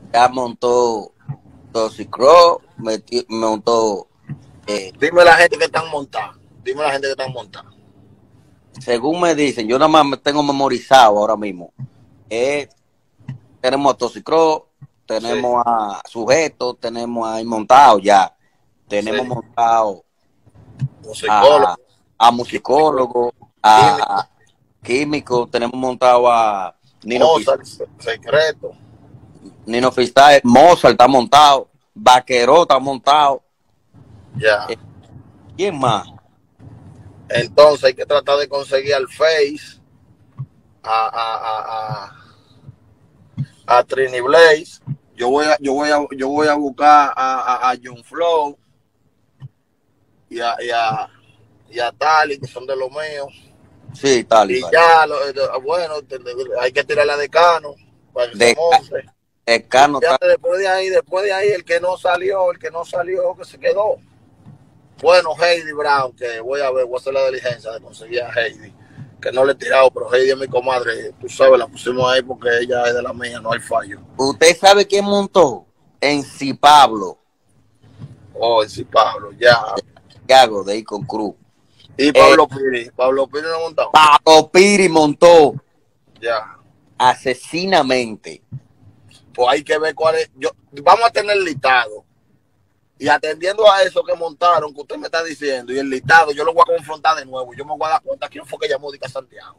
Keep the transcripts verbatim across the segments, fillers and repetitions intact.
ya montó Toxicross, meti- montó, eh, Dime la gente que están montadas. Dime la gente que están montadas. según me dicen, yo nada más me tengo memorizado ahora mismo. Eh, tenemos a Toxicross, Sí, tenemos a Sujeto, tenemos ahí montado ya. Tenemos sí. montado Musicólogo, a, a químico, musicólogo, químico, a químico, tenemos montado a Nino Fis- Mozart, secreto. Nino Freestyle, Mozart está montado, Vaquero está montado. Ya. Eh, ¿Quién más? Entonces hay que tratar de conseguir al Face, a, a, a, a, a Trini Blaze. Yo voy a, yo voy a, yo voy a buscar a, a, a John Flow y a, y a, y a Tali, que son de los míos. Sí, tal y Y tal. ya, lo, lo, bueno, hay que tirar la de Cano para que se De, monte. Y Escano ya está. después de ahí, después de ahí, el que no salió, el que no salió, que se quedó. Bueno, Heidi Brown, que voy a ver, voy a hacer la diligencia de conseguir a Heidi, que no le he tirado, pero Heidi es mi comadre, tú sabes, la pusimos ahí porque ella es de la mía, no hay fallo. ¿Usted sabe quién montó? En Si Pablo, Oh, sí, Pablo, ya. Santiago de Icon Cruz. Y Eh, Pablo Piri, Pablo Piri no ha montado. Pablo Piri montó Ya. asesinamente. Pues hay que ver cuál es. Yo, vamos a tener listado. Y atendiendo a eso que montaron, que usted me está diciendo, y el listado, yo lo voy a confrontar de nuevo. Yo me voy a dar cuenta quién fue que llamó Dica Santiago.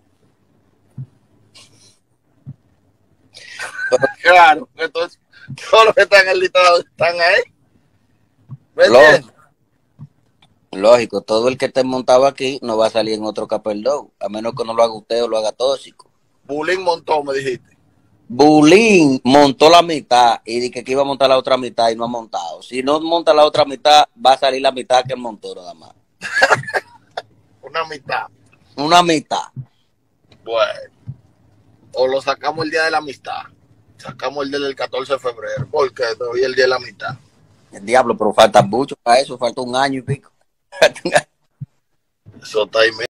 Claro, entonces todos los que están en el listado están ahí. ¿Me entiendes? Lógico, todo el que esté montado aquí no va a salir en otro Caperdón, a menos que no lo haga usted o lo haga Tóxico. Bulín montó, me dijiste. Bulín montó la mitad y dije que iba a montar la otra mitad y no ha montado. Si no monta la otra mitad, va a salir la mitad que él montó nada más. Una mitad. Una mitad. Bueno. O lo sacamos el día de la amistad. Sacamos el del catorce de febrero. Porque hoy es el día de la amistad. El diablo, pero falta mucho para eso, falta un año y pico. Eso está ahí.